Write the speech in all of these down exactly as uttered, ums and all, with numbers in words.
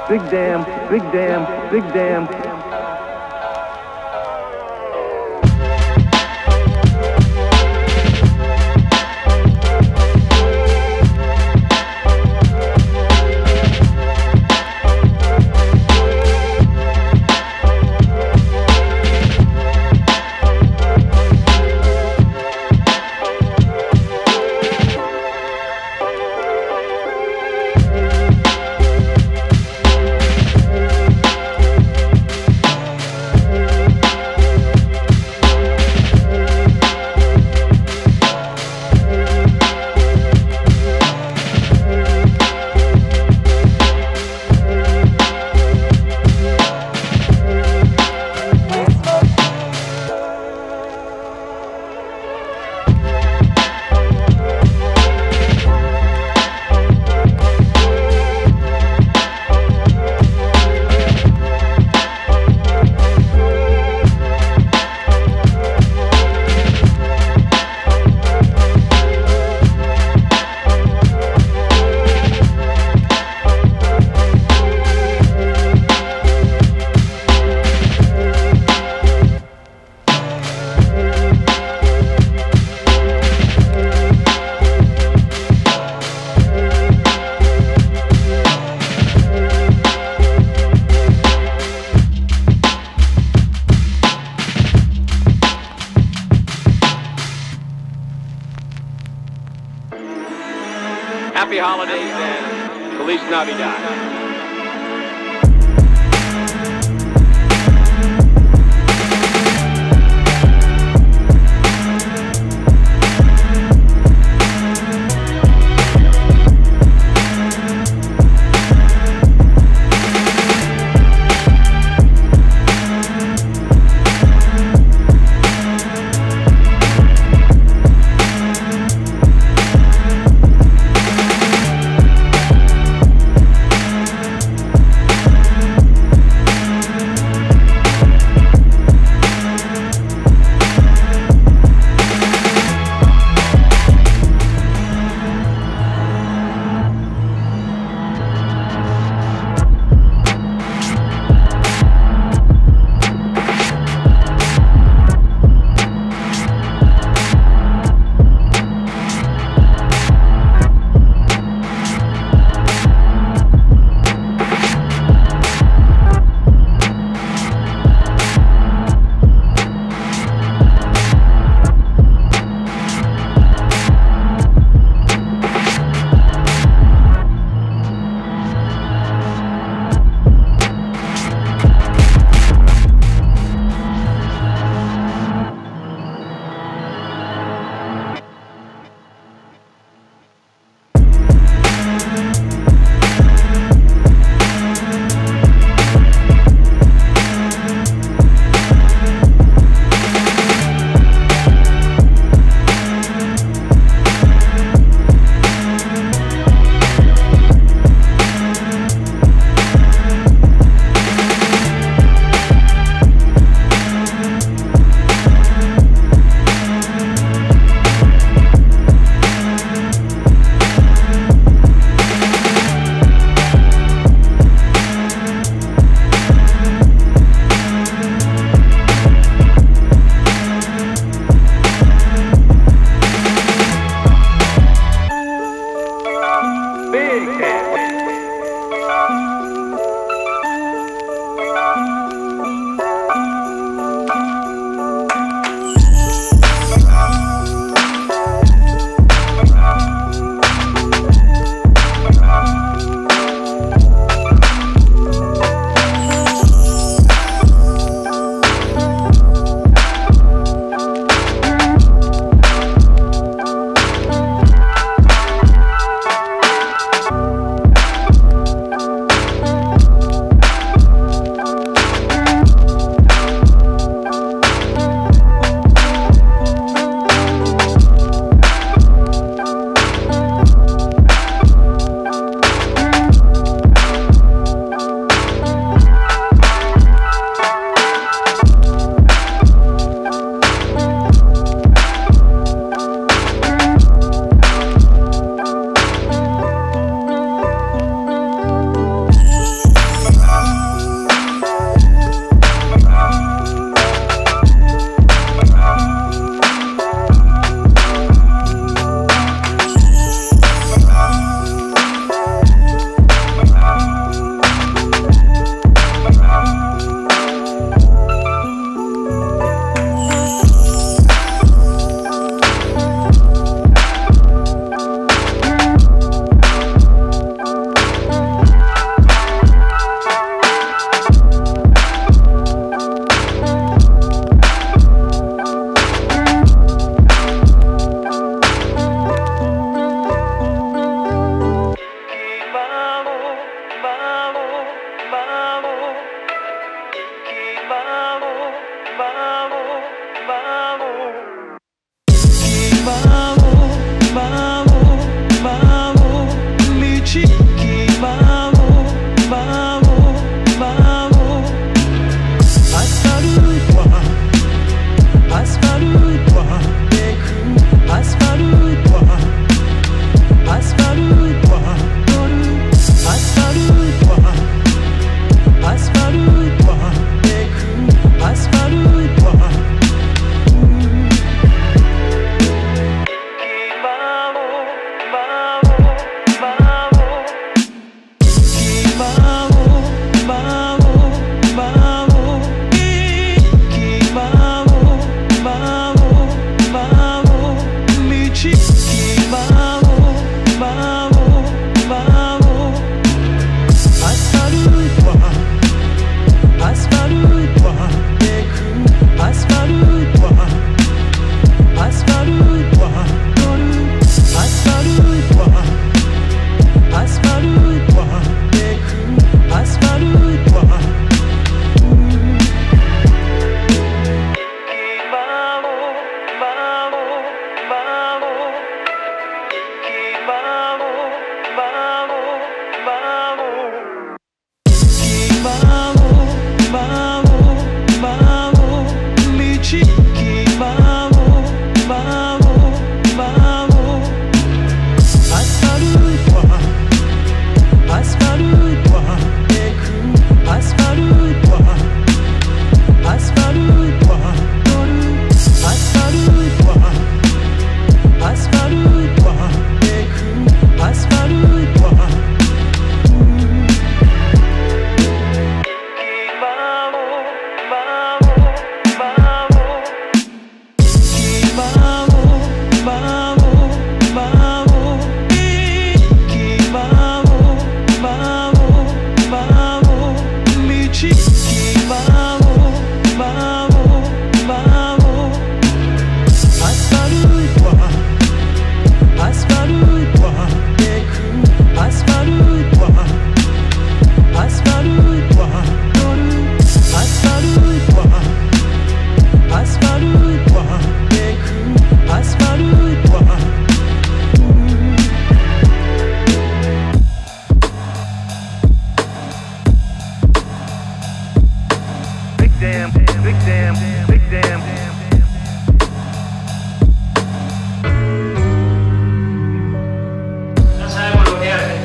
big damn, big damn, big damn. Happy holidays and Feliz Navidad.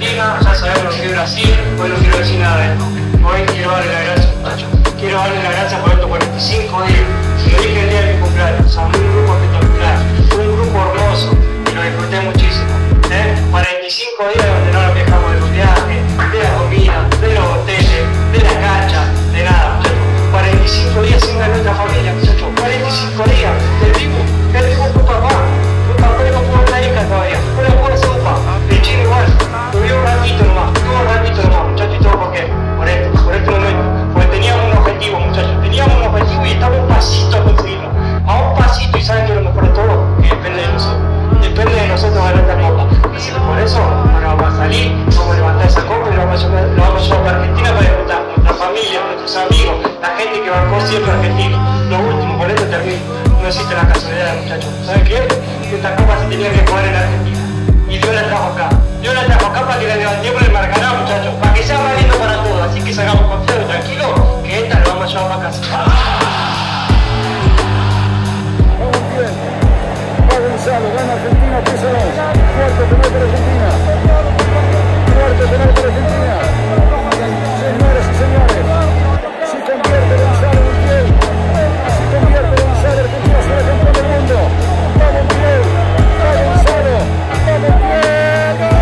Argentina, ya sabemos que es Brasil, hoy no quiero decir nada de esto. Hoy quiero darle las gracias, muchachos. Quiero darle las gracias por estos cuarenta y cinco días. Y lo dije el día de mi cumpleaños. O sea, un grupo espectacular, un grupo hermoso y lo disfruté muchísimo. ¿eh? cuarenta y cinco días donde no nos quejamos de los viajes, de la comida, de los hoteles, de la cancha, de nada, muchachos. cuarenta y cinco días sin ver a nuestra familia, muchachos. cuarenta y cinco días. El tipo, el tipo fue papá. Fue papá y no pudo ver la hija todavía. No le pudo hacer un papá. El chino igual. Tuvo un ratito nomás. Tuvo un ratito nomás, muchachos. ¿Y todo por qué? Por esto, por este momento. Porque teníamos un objetivo, muchachos. Teníamos un objetivo y estamos un pasito a conseguirlo. A un pasito, y saben que lo mejor de todo, que depende de nosotros. Depende de nosotros ganar esta copa. Así que por eso, ahora vamos a salir, vamos a levantar esa copa y lo vamos a llevar, lo vamos a llevar para Argentina para disfrutar. Nuestra familia, nuestros amigos, la gente que bancó siempre a Argentina. Lo último, por esto termino. No existe la casualidad, muchachos. ¿Saben qué? Que esta copa se tenía que jugar en Argentina. Y Dios la trajo acá. Dios la trajo acá para que la levantemos en el Maracaná, muchachos. Para que sea valiendo para todos. Así que salgamos confiados y tranquilos, que esta la vamos a llevar para casa. Gonzalo, gana Argentina tres a dos. Cuarto penal para Argentina. Cuarto penal para Argentina. Señores y señores, si convierte Gonzalo Montiel, si convierte Gonzalo, Argentina será campeón del mundo. ¡Va Montiel! ¡Va Gonzalo! ¡Va Montiel!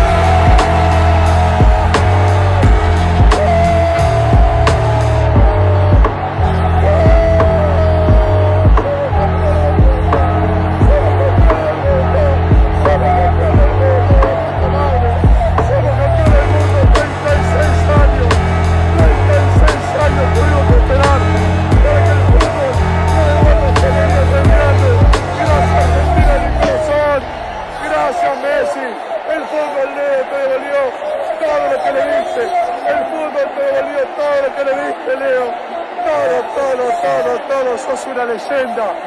Todo, todo, todo, todo, sos una leyenda.